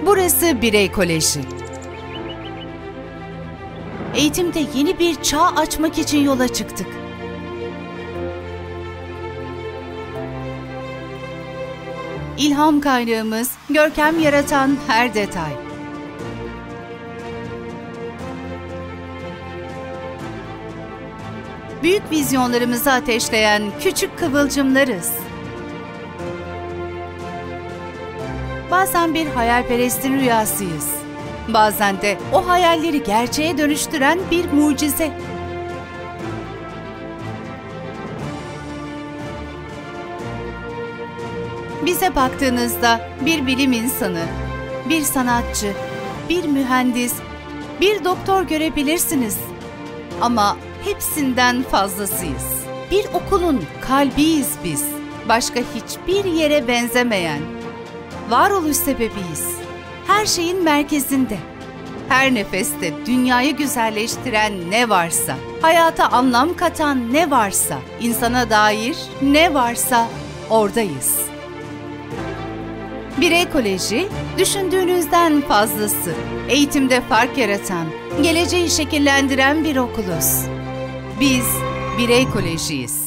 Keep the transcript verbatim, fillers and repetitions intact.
Burası Birey Koleji. Eğitimde yeni bir çağ açmak için yola çıktık. İlham kaynağımız, görkem yaratan her detay. Büyük vizyonlarımızı ateşleyen küçük kıvılcımlarız. Bazen bir hayalperestin rüyasıyız. Bazen de o hayalleri gerçeğe dönüştüren bir mucize. Bize baktığınızda bir bilim insanı, bir sanatçı, bir mühendis, bir doktor görebilirsiniz. Ama hepsinden fazlasıyız. Bir okulun kalbiyiz biz. Başka hiçbir yere benzemeyen, varoluş sebebiyiz. Her şeyin merkezinde. Her nefeste dünyayı güzelleştiren ne varsa, hayata anlam katan ne varsa, insana dair ne varsa oradayız. Birey Koleji, düşündüğünüzden fazlası. Eğitimde fark yaratan, geleceği şekillendiren bir okuluz. Biz Birey Kolejiyiz.